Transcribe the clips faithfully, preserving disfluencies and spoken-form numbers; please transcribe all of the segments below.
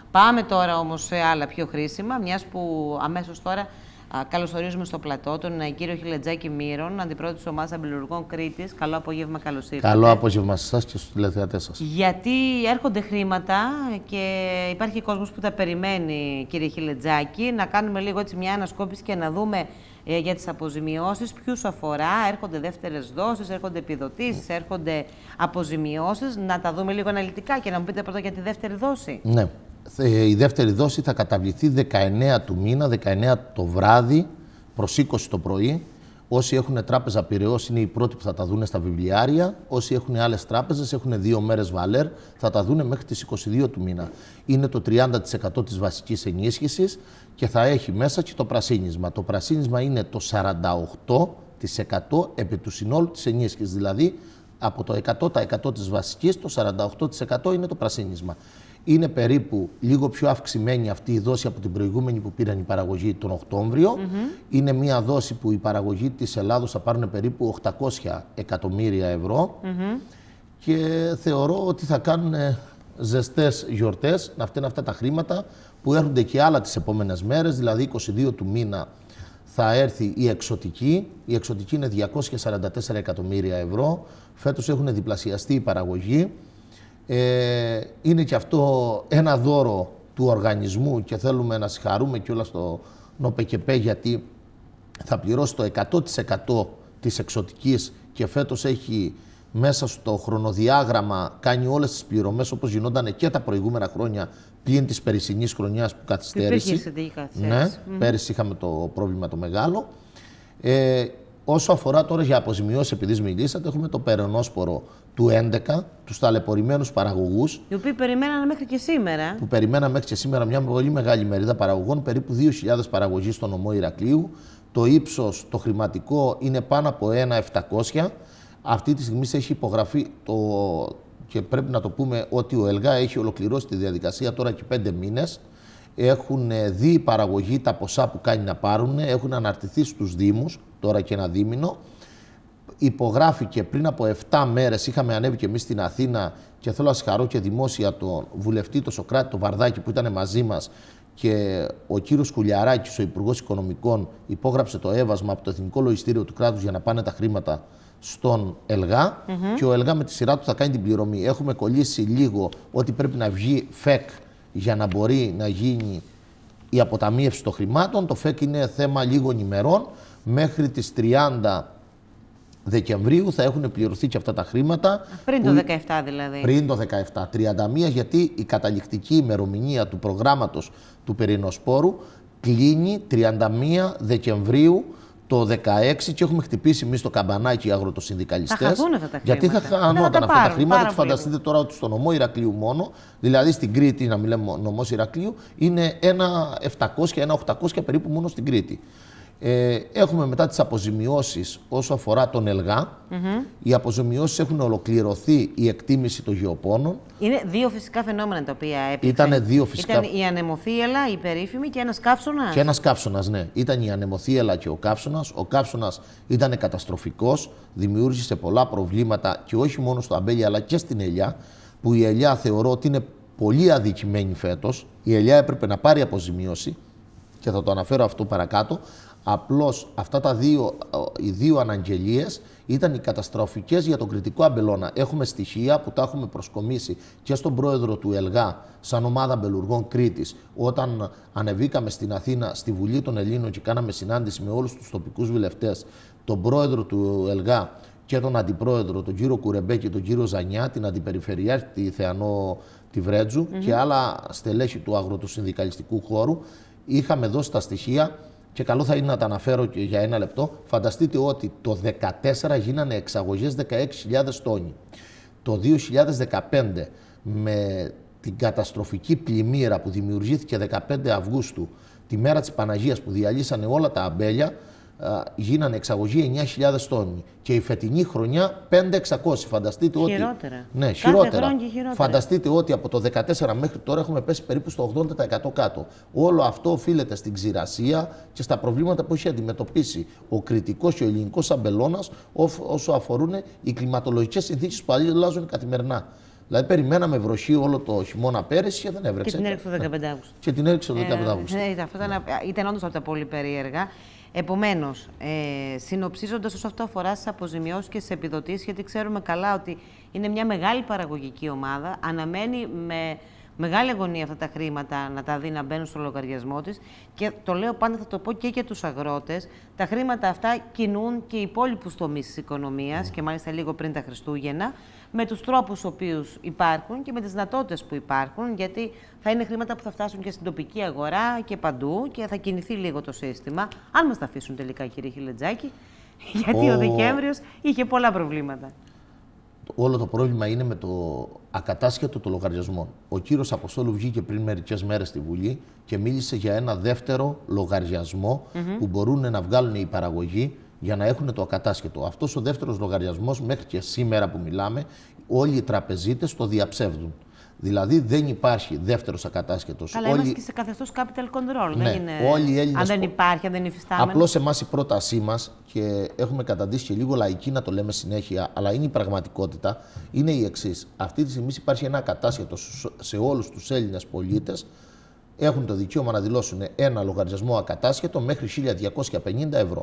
Πάμε τώρα όμως σε άλλα πιο χρήσιμα, μιας που αμέσως τώρα α, καλωσορίζουμε στο πλατό τον κύριο Χιλετζάκη Μύρον, αντιπρόεδρο της ομάδας αμπελουργών Κρήτης. Καλό απόγευμα, καλώς ήρθατε. Καλό απόγευμα σε εσάς και στους τηλεθεατές σας. Γιατί έρχονται χρήματα και υπάρχει κόσμος που τα περιμένει, κύριε Χιλετζάκη, να κάνουμε λίγο έτσι μια ανασκόπηση και να δούμε ε, για τις αποζημιώσεις, ποιους αφορά, έρχονται δεύτερες δόσεις, έρχονται επιδοτήσεις, έρχονται αποζημιώσεις. Να τα δούμε λίγο αναλυτικά και να μου πείτε πρώτα για τη δεύτερη δόση. Ναι. Η δεύτερη δόση θα καταβληθεί δεκαεννέα του μήνα, δεκαεννέα το βράδυ προς είκοσι το πρωί. Όσοι έχουν τράπεζα Πειραιώς είναι οι πρώτοι που θα τα δούνε στα βιβλιάρια. Όσοι έχουν άλλες τράπεζες έχουν δύο μέρες βαλέρ, θα τα δούνε μέχρι τις είκοσι δύο του μήνα. Είναι το τριάντα τοις εκατό της βασικής ενίσχυσης και θα έχει μέσα και το πρασίνισμα. Το πρασίνισμα είναι το σαράντα οκτώ τοις εκατό επί του συνόλου της ενίσχυσης. Δηλαδή από το εκατό τοις εκατό της βασικής, το σαράντα οκτώ τοις εκατό είναι το πρασίνισμα. Είναι περίπου λίγο πιο αυξημένη αυτή η δόση από την προηγούμενη που πήραν η παραγωγή τον Οκτώβριο. Mm-hmm. Είναι μια δόση που η παραγωγή της Ελλάδος θα πάρουν περίπου οκτακόσια εκατομμύρια ευρώ. Mm-hmm. Και θεωρώ ότι θα κάνουν ζεστές γιορτές να φταίνουν αυτά τα χρήματα που έρχονται και άλλα τις επόμενες μέρες. Δηλαδή είκοσι δύο του μήνα θα έρθει η εξωτική. Η εξωτική είναι διακόσια σαράντα τέσσερα εκατομμύρια ευρώ. Φέτος έχουν διπλασιαστεί η παραγωγή. Ε, είναι και αυτό ένα δώρο του οργανισμού και θέλουμε να συγχαρούμε κιόλας στο ΝΟΠΕΚΕΠΕ γιατί θα πληρώσει το εκατό τοις εκατό της εξωτικής και φέτος έχει μέσα στο χρονοδιάγραμμα κάνει όλες τις πληρωμές όπως γινόταν και τα προηγούμενα χρόνια πλην της περσινής χρονιάς που καθυστέρησε. Ναι, mm-hmm. Πέρυσι είχαμε το πρόβλημα το μεγάλο. Ε, Όσο αφορά τώρα για αποζημιώσεις, επειδή μιλήσατε, έχουμε το περαιονόσπορο του έντεκα, τους ταλαιπωρημένους παραγωγούς. Οι οποίοι περιμέναν μέχρι και σήμερα. Που περιμέναν μέχρι και σήμερα μια πολύ μεγάλη μερίδα παραγωγών, περίπου δύο χιλιάδες παραγωγοί στο νομό Ηρακλείου. Το ύψος, το χρηματικό είναι πάνω από ένα χιλιάδες επτακόσια. Αυτή τη στιγμή έχει υπογραφεί το... και πρέπει να το πούμε ότι ο ΕΛΓΑ έχει ολοκληρώσει τη διαδικασία τώρα και πέντε μήνες. Έχουν δει οι παραγωγοί τα ποσά που κάνει να πάρουν, έχουν αναρτηθεί στους Δήμους, τώρα και ένα δίμηνο. Υπογράφηκε πριν από επτά μέρες, είχαμε ανέβει και εμείς στην Αθήνα και θέλω να συγχαρώ και δημόσια τον βουλευτή, τον Σοκράτη, τον Βαρδάκη που ήταν μαζί μας και ο κύριος Κουλιαράκης, ο Υπουργός Οικονομικών, υπόγραψε το έβασμα από το Εθνικό Λογιστήριο του Κράτους για να πάνε τα χρήματα στον ΕΛΓΑ mm-hmm. και ο ΕΛΓΑ με τη σειρά του θα κάνει την πληρωμή. Έχουμε κολλήσει λίγο ότι πρέπει να βγει ΦΕΚ για να μπορεί να γίνει η αποταμίευση των χρημάτων. Το ΦΕΚ είναι θέμα λίγων ημερών. Μέχρι τις τριάντα Δεκεμβρίου θα έχουν πληρωθεί και αυτά τα χρήματα. Πριν το δεκαεπτά δηλαδή. Πριν το δεκαεπτά. τριάντα μία γιατί η καταληκτική ημερομηνία του προγράμματος του πυρηνοσπόρου κλείνει τριάντα μία Δεκεμβρίου το δεκαέξι και έχουμε χτυπήσει εμείς το καμπανάκι οι αγροτοσυνδικαλιστές. Θα χαθούν αυτά τα χρήματα. Γιατί θα χανόταν αυτά τα χρήματα. Του φανταστείτε τώρα ότι στο νομό Ηρακλείου μόνο, δηλαδή στην Κρήτη, να μην λέμε νομός Ηρακλείου, είναι ένα επτακόσια, ένα οχτακόσια περίπου μόνο στην Κρήτη. Ε, έχουμε μετά τις αποζημιώσεις όσο αφορά τον ΕΛΓΑ. Mm-hmm. Οι αποζημιώσεις έχουν ολοκληρωθεί η εκτίμηση των γεωπόνων. Είναι δύο φυσικά φαινόμενα τα οποία έπαιξαν. Ήτανε δύο φυσικά. Ήταν η ανεμοθύελα, η περίφημη και ένας καύσωνας. Και ένας καύσωνας, ναι. Ήταν η ανεμοθύελα και ο καύσωνας. Ο καύσωνας ήταν καταστροφικός, δημιούργησε πολλά προβλήματα και όχι μόνο στο αμπέλι αλλά και στην ελιά. Που η ελιά θεωρώ ότι είναι πολύ αδικημένη φέτος. Η ελιά έπρεπε να πάρει αποζημίωση και θα το αναφέρω αυτό παρακάτω. Απλώς αυτά τα δύο, οι δύο αναγγελίες ήταν οι καταστροφικές για τον κρητικό αμπελώνα. Έχουμε στοιχεία που τα έχουμε προσκομίσει και στον πρόεδρο του ΕΛΓΑ, σαν ομάδα αμπελουργών Κρήτης, όταν ανεβήκαμε στην Αθήνα, στη Βουλή των Ελλήνων και κάναμε συνάντηση με όλους τους τοπικούς βουλευτές, τον πρόεδρο του ΕΛΓΑ και τον αντιπρόεδρο, τον κύριο Κουρεμπέ και τον κύριο Ζανιά, την αντιπεριφερειάρχη τη Θεανό τη Βρέτζου mm-hmm. και άλλα στελέχη του αγροτοσυνδικαλιστικού χώρου. Είχαμε δώσει τα στοιχεία. Και καλό θα είναι να τα αναφέρω και για ένα λεπτό. Φανταστείτε ότι το δύο χιλιάδες δεκατέσσερα γίνανε εξαγωγές δεκαέξι χιλιάδες τόνοι. Το δύο χιλιάδες δεκαπέντε με την καταστροφική πλημμύρα που δημιουργήθηκε δεκαπέντε Αυγούστου, τη μέρα της Παναγίας που διαλύσανε όλα τα αμπέλια, γίνανε εξαγωγή εννιά χιλιάδες τόνοι. Και η φετινή χρονιά πέντε χιλιάδες εξακόσια. Φανταστείτε χειρότερα. ότι. Ναι, χειρότερα. χειρότερα. Φανταστείτε ότι από το δύο χιλιάδες δεκατέσσερα μέχρι τώρα έχουμε πέσει περίπου στο ογδόντα τοις εκατό κάτω. Όλο αυτό οφείλεται στην ξηρασία και στα προβλήματα που έχει αντιμετωπίσει ο κρητικός και ο ελληνικός αμπελώνας όσο αφορούν οι κλιματολογικές συνθήκες που αλλάζουν καθημερινά. Δηλαδή, περιμέναμε βροχή όλο το χειμώνα πέρυσι και δεν έβρεξε. Και την έριξε το δεκαπέντε Αυγούστου. Και την έριξε το δεκαπέντε Αυγούστου. Ε, ναι, αυτό ήταν, ήταν όντως από τα πολύ περίεργα. Επομένως, ε, συνοψίζοντας όσο αυτό αφορά στις αποζημιώσεις και στις επιδοτήσεις, γιατί ξέρουμε καλά ότι είναι μια μεγάλη παραγωγική ομάδα, αναμένει με μεγάλη αγωνία αυτά τα χρήματα να τα δει να μπαίνουν στο λογαριασμό της και το λέω πάντα, θα το πω και για τους αγρότες, τα χρήματα αυτά κινούν και οι υπόλοιπους τομείς της οικονομίας mm. και μάλιστα λίγο πριν τα Χριστούγεννα, με τους τρόπους οποίους υπάρχουν και με τις δυνατότητες που υπάρχουν, γιατί θα είναι χρήματα που θα φτάσουν και στην τοπική αγορά και παντού και θα κινηθεί λίγο το σύστημα, αν μας τα αφήσουν τελικά, κύριε Χιλετζάκη, γιατί ο, ο Δεκέμβριος είχε πολλά προβλήματα. Όλο το πρόβλημα είναι με το ακατάσχετο των λογαριασμών. Ο κύριος Αποστόλου βγήκε πριν μερικές μέρες στη Βουλή και μίλησε για ένα δεύτερο λογαριασμό mm-hmm. που μπορούν να βγάλουν οι παραγωγοί για να έχουν το ακατάσχετο. Αυτός ο δεύτερος λογαριασμός, μέχρι και σήμερα που μιλάμε, όλοι οι τραπεζίτες το διαψεύδουν. Δηλαδή δεν υπάρχει δεύτερος ακατάσχετος. Αλλά όλοι... είμαστε και σε καθεστώς capital control. Ναι, δεν είναι... όλοι οι Έλληνες... Αν δεν υπάρχει, αν δεν είναι υφιστάμενο. Απλώς εμάς η πρότασή μας, και έχουμε καταντήσει και λίγο λαϊκή να το λέμε συνέχεια, αλλά είναι η πραγματικότητα, είναι η εξής. Αυτή τη στιγμή υπάρχει ένα ακατάσχετο σε όλους τους Έλληνες πολίτες. Έχουν το δικαίωμα να δηλώσουν ένα λογαριασμό ακατάσχετο μέχρι χίλια διακόσια πενήντα ευρώ.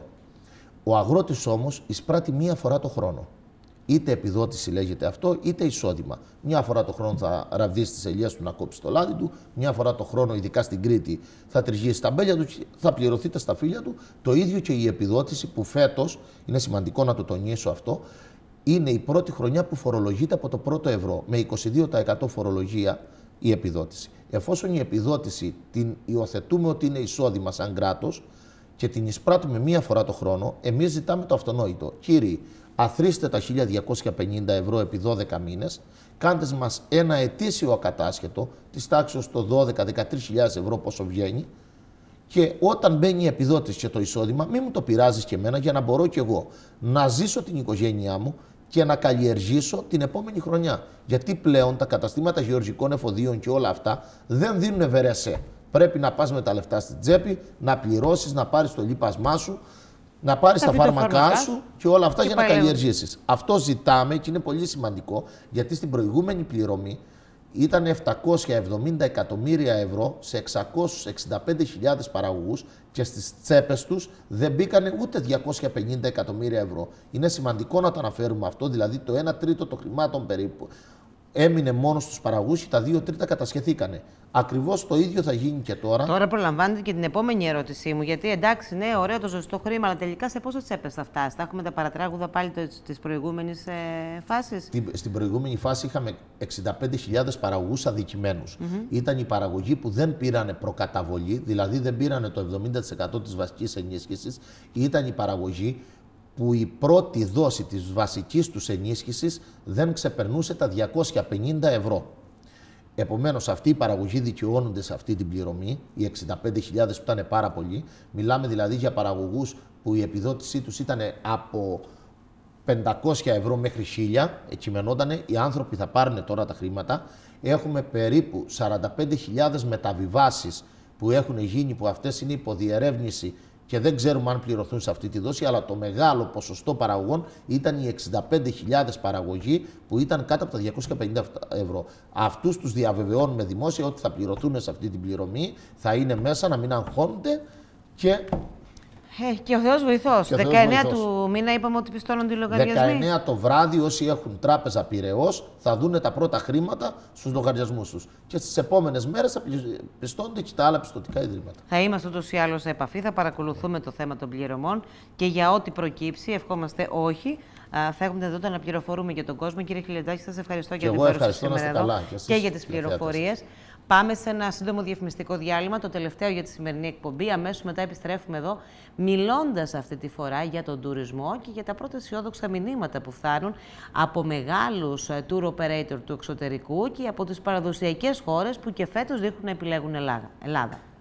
Ο αγρότης όμως εισπράττει μία φορά το χρόνο. Είτε επιδότηση λέγεται αυτό, είτε εισόδημα. Μια φορά το χρόνο θα ραβδίσει τις ελιές του να κόψει το λάδι του, μια φορά το χρόνο, ειδικά στην Κρήτη, θα τριχίσει τα μπέλια του, θα πληρωθεί τα σταφύλια του. Το ίδιο και η επιδότηση που φέτος, είναι σημαντικό να το τονίσω αυτό, είναι η πρώτη χρονιά που φορολογείται από το πρώτο ευρώ, με είκοσι δύο τοις εκατό φορολογία η επιδότηση. Εφόσον η επιδότηση την υιοθετούμε ότι είναι εισόδημα σαν κράτος και την εισπράττουμε μία φορά το χρόνο, εμείς ζητάμε το αυτονόητο. Κύριοι, αθροίστε τα χίλια διακόσια πενήντα ευρώ επί δώδεκα μήνες, κάντε μας ένα ετήσιο ακατάσχετο της τάξης των δώδεκα με δεκατρείς χιλιάδες ευρώ πόσο βγαίνει και όταν μπαίνει η επιδότηση και το εισόδημα, μην μου το πειράζεις και εμένα για να μπορώ κι εγώ να ζήσω την οικογένειά μου και να καλλιεργήσω την επόμενη χρονιά. Γιατί πλέον τα καταστήματα γεωργικών εφοδίων και όλα αυτά δεν δίνουν βερεσέ. Πρέπει να πας με τα λεφτά στην τσέπη, να πληρώσεις, να πάρεις το λίπασμά σου, να πάρεις τα φάρμακά σου και όλα αυτά και για να καλλιεργήσεις. Αυτό ζητάμε και είναι πολύ σημαντικό, γιατί στην προηγούμενη πληρωμή ήταν επτακόσια εβδομήντα εκατομμύρια ευρώ σε εξακόσιες εξήντα πέντε χιλιάδες παραγωγούς και στις τσέπες τους δεν μπήκανε ούτε διακόσια πενήντα εκατομμύρια ευρώ. Είναι σημαντικό να το αναφέρουμε αυτό, δηλαδή το ένα τρίτο των χρημάτων περίπου έμεινε μόνο στους παραγωγούς και τα δύο τρίτα κατασχεθήκανε. Ακριβώς το ίδιο θα γίνει και τώρα. Τώρα προλαμβάνετε και την επόμενη ερώτησή μου. Γιατί εντάξει, ναι, ωραίο το ζωστό χρήμα, αλλά τελικά σε πόσο τσέπες θα φτάσει? Θα έχουμε τα παρατράγουδα πάλι της προηγούμενης ε, φάσης. Στην προηγούμενη φάση είχαμε εξήντα πέντε χιλιάδες παραγωγούς αδικημένους. Mm-hmm. Ήταν οι παραγωγοί που δεν πήρανε προκαταβολή, δηλαδή δεν πήρανε το εβδομήντα τοις εκατό της βασικής ενίσχυσης. Ήταν οι παραγωγοί που η πρώτη δόση της βασικής τους ενίσχυσης δεν ξεπερνούσε τα διακόσια πενήντα ευρώ. Επομένως, αυτοί οι παραγωγοί δικαιώνονται σε αυτή την πληρωμή, οι εξήντα πέντε χιλιάδες που ήταν πάρα πολλοί. Μιλάμε δηλαδή για παραγωγούς που η επιδότησή τους ήταν από πεντακόσια ευρώ μέχρι χίλια, εκειμενότανε. Οι άνθρωποι θα πάρουν τώρα τα χρήματα. Έχουμε περίπου σαράντα πέντε χιλιάδες μεταβιβάσεις που έχουν γίνει, που αυτές είναι υποδιερεύνηση και δεν ξέρουμε αν πληρωθούν σε αυτή τη δόση, αλλά το μεγάλο ποσοστό παραγωγών ήταν οι εξήντα πέντε χιλιάδες παραγωγοί που ήταν κάτω από τα διακόσια πενήντα ευρώ. Αυτούς τους διαβεβαιώνουμε δημόσια ότι θα πληρωθούν σε αυτή την πληρωμή, θα είναι μέσα, να μην αγχώνονται και... Ε, και ο Θεός βοηθός. δεκαεννέα του μήνα είπαμε ότι πιστώνονται οι λογαριασμοί. δεκαεννέα το βράδυ, όσοι έχουν τράπεζα Πειραιώς, θα δουν τα πρώτα χρήματα στους λογαριασμούς τους. Και στις επόμενες μέρες θα πιστώνονται και τα άλλα πιστωτικά ιδρύματα. Θα είμαστε ούτως ή άλλως σε επαφή, θα παρακολουθούμε το θέμα των πληρωμών και για ό,τι προκύψει, ευχόμαστε όχι, θα έχουμε δυνατότητα να πληροφορούμε για τον κόσμο. Κύριε Χιλετζάκη, σας ευχαριστώ για την παρουσία σήμερα εδώ και για τις πληροφορίες. Πάμε σε ένα σύντομο διαφημιστικό διάλειμμα, το τελευταίο για τη σημερινή εκπομπή. Αμέσως μετά επιστρέφουμε εδώ, μιλώντας αυτή τη φορά για τον τουρισμό και για τα πρώτα αισιόδοξα μηνύματα που φτάνουν από μεγάλους tour operator του εξωτερικού και από τις παραδοσιακές χώρες που και φέτος δείχνουν να επιλέγουν Ελλάδα.